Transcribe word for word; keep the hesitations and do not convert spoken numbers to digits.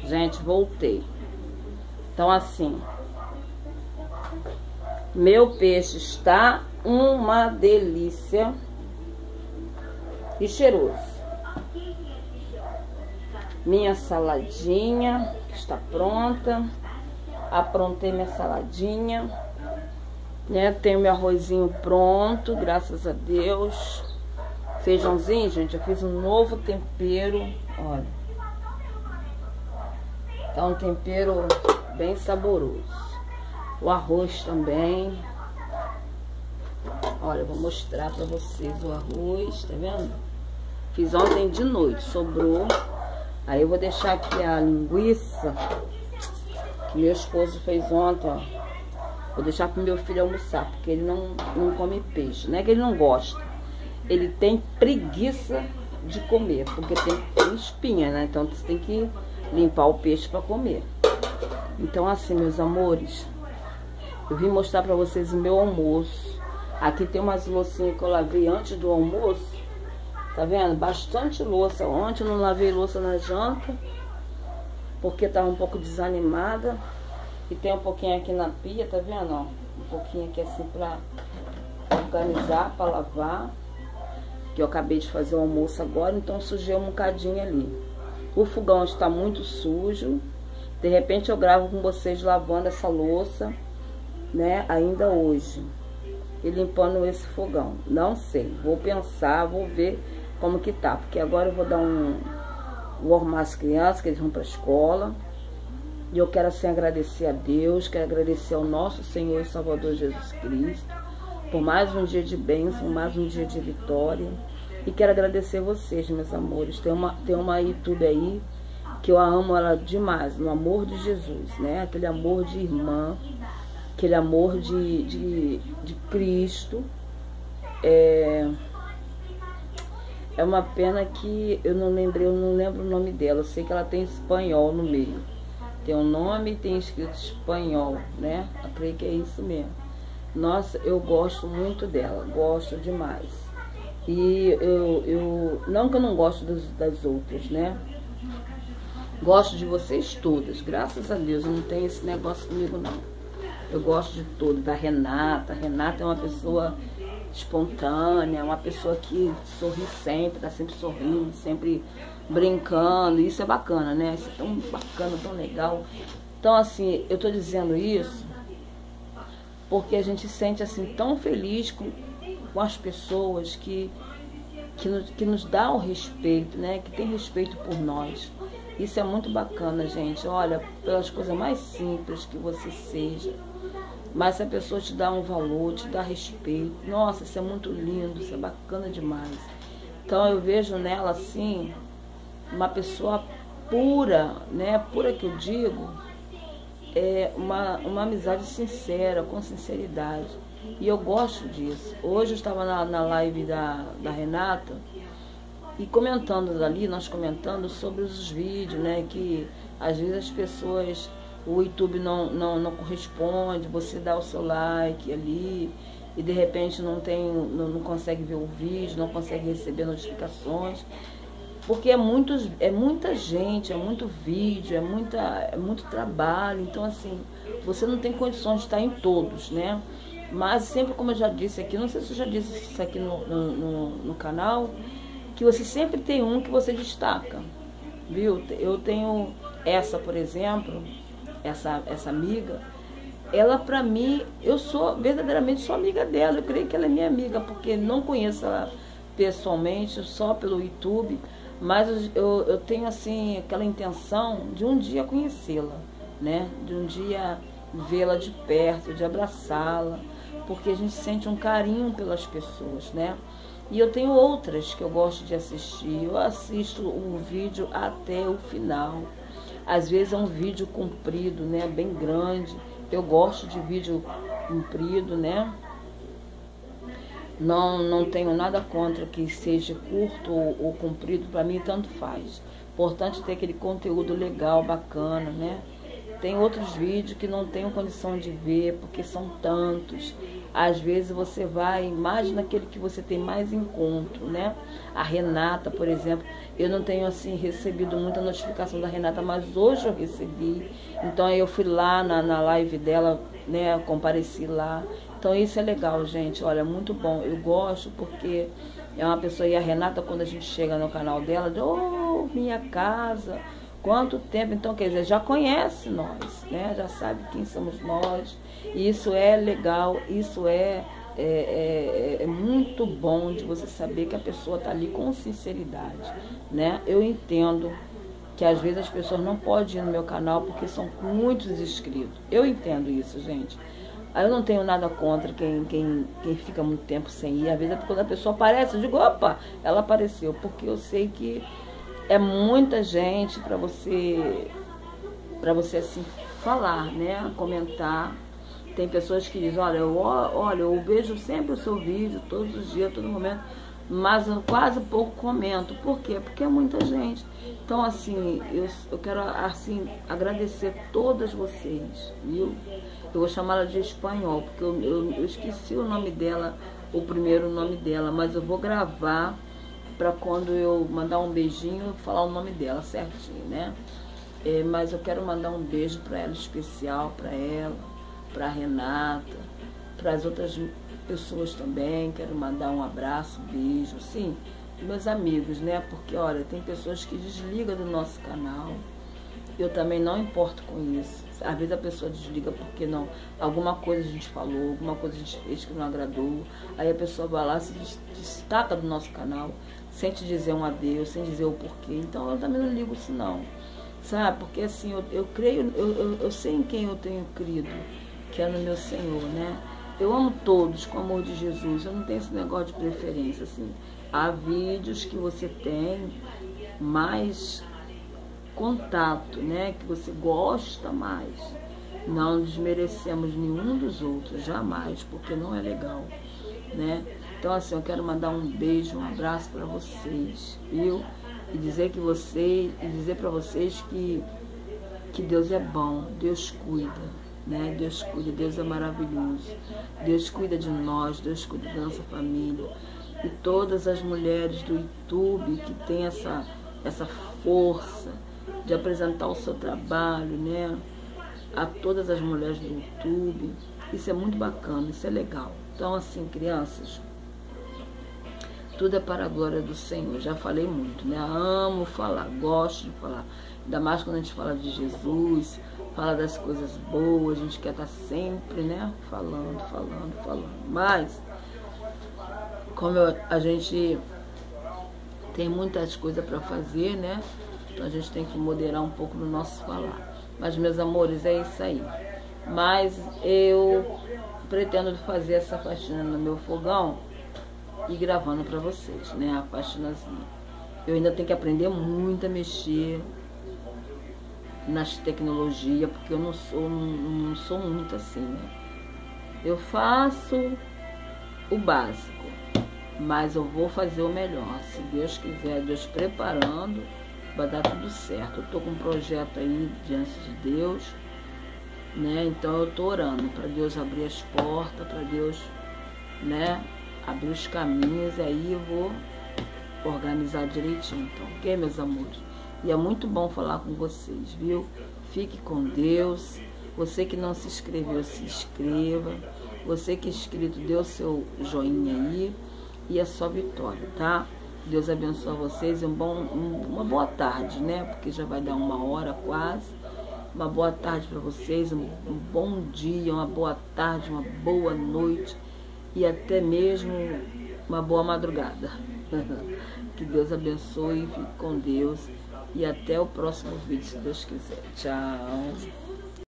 Gente, voltei. Então assim, meu peixe está uma delícia e cheiroso. Minha saladinha está pronta. Aprontei minha saladinha, né? Tenho meu arrozinho pronto, graças a Deus. Feijãozinho, gente, eu fiz um novo tempero, olha. Tá um tempero bem saboroso. O arroz também. Olha, eu vou mostrar pra vocês o arroz, tá vendo? Fiz ontem de noite, sobrou. Aí eu vou deixar aqui a linguiça que meu esposo fez ontem, ó. Vou deixar pro meu filho almoçar, porque ele não, não come peixe. Não é que ele não gosta. Ele tem preguiça de comer, porque tem, tem espinha, né? Então você tem que limpar o peixe para comer. Então assim, meus amores, eu vim mostrar para vocês o meu almoço. Aqui tem umas loucinhas que eu lavei antes do almoço. Tá vendo? Bastante louça. Ontem eu não lavei louça na janta, porque tava um pouco desanimada. E tem um pouquinho aqui na pia, tá vendo? Ó, um pouquinho aqui assim pra organizar, pra lavar. Que eu acabei de fazer o almoço agora, então sujei um bocadinho ali. O fogão está muito sujo. De repente eu gravo com vocês lavando essa louça, né, ainda hoje. E limpando esse fogão. Não sei, vou pensar, vou ver como que tá. Porque agora eu vou dar um... Vou arrumar as crianças, que eles vão pra escola. E eu quero assim agradecer a Deus, quero agradecer ao nosso Senhor e Salvador Jesus Cristo, por mais um dia de bênção, mais um dia de vitória. E quero agradecer vocês, meus amores. Tem uma, tem uma YouTube aí que eu amo ela demais, no amor de Jesus, né? Aquele amor de irmã, aquele amor de, de, de Cristo. É, é uma pena que eu não lembrei, eu não lembro o nome dela. Eu sei que ela tem espanhol no meio. Tem um nome e tem escrito espanhol, né? Eu creio que é isso mesmo. Nossa, eu gosto muito dela, gosto demais. E eu, eu não que eu não gosto das, das outras, né? Gosto de vocês todas, graças a Deus. Eu não tenho esse negócio comigo, não. Eu gosto de todas, da Renata. A Renata é uma pessoa espontânea, uma pessoa que sorri sempre, tá sempre sorrindo, sempre brincando. Isso é bacana, né? Isso é tão bacana, tão legal. Então, assim, eu tô dizendo isso porque a gente se sente assim tão feliz com, com as pessoas que, que, nos, que nos dá o respeito, né? Que tem respeito por nós. Isso é muito bacana, gente. Olha, pelas coisas mais simples que você seja, mas se a pessoa te dá um valor, te dá respeito, nossa, isso é muito lindo, isso é bacana demais. Então eu vejo nela assim uma pessoa pura, né? Pura que eu digo, é uma, uma amizade sincera, com sinceridade. E eu gosto disso. Hoje eu estava na, na live da, da Renata e comentando ali, nós comentando sobre os vídeos, né? Que às vezes as pessoas, o YouTube não, não, não corresponde, você dá o seu like ali e de repente não, tem, não, não consegue ver o vídeo, não consegue receber notificações. Porque é, muitos, é muita gente, é muito vídeo, é, muita, é muito trabalho. Então, assim, você não tem condições de estar em todos, né? Mas sempre, como eu já disse aqui, não sei se eu já disse isso aqui no, no, no, no canal, que você sempre tem um que você destaca, viu? Eu tenho essa, por exemplo, essa, essa amiga, ela pra mim, eu sou, verdadeiramente sou amiga dela. Eu creio que ela é minha amiga, porque não conheço ela pessoalmente, só pelo YouTube. Mas eu, eu tenho, assim, aquela intenção de um dia conhecê-la, né? De um dia vê-la de perto, de abraçá-la, porque a gente sente um carinho pelas pessoas, né? E eu tenho outras que eu gosto de assistir. Eu assisto o vídeo até o final. Às vezes é um vídeo comprido, né? Bem grande. Eu gosto de vídeo comprido, né? Não, não tenho nada contra que seja curto ou, ou comprido, para mim tanto faz. Importante ter aquele conteúdo legal, bacana, né? Tem outros vídeos que não tenho condição de ver, porque são tantos. às vezes você vai mais naquele que você tem mais encontro, né? A Renata, por exemplo, eu não tenho assim recebido muita notificação da Renata, mas hoje eu recebi. Então aí eu fui lá na, na live dela, né? Compareci lá. Então isso é legal, gente. Olha, muito bom. Eu gosto porque é uma pessoa, e a Renata, quando a gente chega no canal dela, diz, oh, minha casa, quanto tempo. Então, quer dizer, já conhece nós, né? Já sabe quem somos nós. E isso é legal, isso é, é, é, é muito bom de você saber que a pessoa está ali com sinceridade, né? Eu entendo que às vezes as pessoas não podem ir no meu canal porque são muitos inscritos. Eu entendo isso, gente. Eu não tenho nada contra quem, quem, quem fica muito tempo sem ir. Às vezes é quando a pessoa aparece, eu digo, opa, ela apareceu. Porque eu sei que é muita gente para você, para você assim, falar, né? Comentar. Tem pessoas que dizem, olha, eu, olha, eu vejo sempre o seu vídeo, todos os dias, todo momento, mas eu quase pouco comento. Por quê? Porque é muita gente. Então, assim, eu, eu quero, assim, agradecer todas vocês, viu? Eu vou chamá-la de espanhol, porque eu, eu, eu esqueci o nome dela, o primeiro nome dela, mas eu vou gravar para quando eu mandar um beijinho, falar o nome dela certinho, né? É, mas eu quero mandar um beijo para ela especial, para ela, para a Renata, para as outras pessoas também. Quero mandar um abraço, um beijo, sim, meus amigos, né? Porque, olha, tem pessoas que desligam do nosso canal. Eu também não importo com isso. Às vezes a pessoa desliga porque não, alguma coisa a gente falou, alguma coisa a gente fez que não agradou. Aí a pessoa vai lá, se destaca do nosso canal, sem te dizer um adeus, sem dizer o porquê. Então eu também não ligo isso não, sabe? Porque assim, eu, eu creio, eu, eu, eu sei em quem eu tenho crido, que é no meu Senhor, né? Eu amo todos com o amor de Jesus, eu não tenho esse negócio de preferência, assim. Há vídeos que você tem mais contato, né, que você gosta mais. Não desmerecemos nenhum dos outros, jamais, porque não é legal, né? Então, assim, eu quero mandar um beijo, um abraço para vocês, viu? E dizer que vocês, e dizer para vocês que que Deus é bom, Deus cuida, né? Deus cuida, Deus é maravilhoso. Deus cuida de nós, Deus cuida da nossa família. E todas as mulheres do YouTube que têm essa essa força de apresentar o seu trabalho, né? A todas as mulheres do YouTube. Isso é muito bacana, isso é legal. Então, assim, crianças, tudo é para a glória do Senhor. Já falei muito, né? Amo falar, gosto de falar. Ainda mais quando a gente fala de Jesus, fala das coisas boas, a gente quer estar sempre, né? Falando, falando, falando. Mas, como eu, a gente tem muitas coisas para fazer, né? Então a gente tem que moderar um pouco no nosso falar. Mas, meus amores, é isso aí. Mas eu pretendo fazer essa faxina no meu fogão e gravando para vocês, né? A faxinazinha. Eu ainda tenho que aprender muito a mexer nas tecnologias, porque eu não sou, não, não sou muito assim, né? Eu faço o básico, mas eu vou fazer o melhor. Se Deus quiser, Deus preparando, vai dar tudo certo. Eu tô com um projeto aí diante de Deus, né? Então eu tô orando para Deus abrir as portas, para Deus, né, abrir os caminhos, e aí eu vou organizar direitinho. Então, ok, meus amores? E é muito bom falar com vocês, viu? Fique com Deus. Você que não se inscreveu, se inscreva. Você que é inscrito, dê o seu joinha aí. E é só vitória, tá? Deus abençoe vocês e um bom, um, uma boa tarde, né? Porque já vai dar uma hora quase. Uma boa tarde para vocês, um, um bom dia, uma boa tarde, uma boa noite e até mesmo uma boa madrugada. Que Deus abençoe, fique com Deus e até o próximo vídeo, se Deus quiser. Tchau!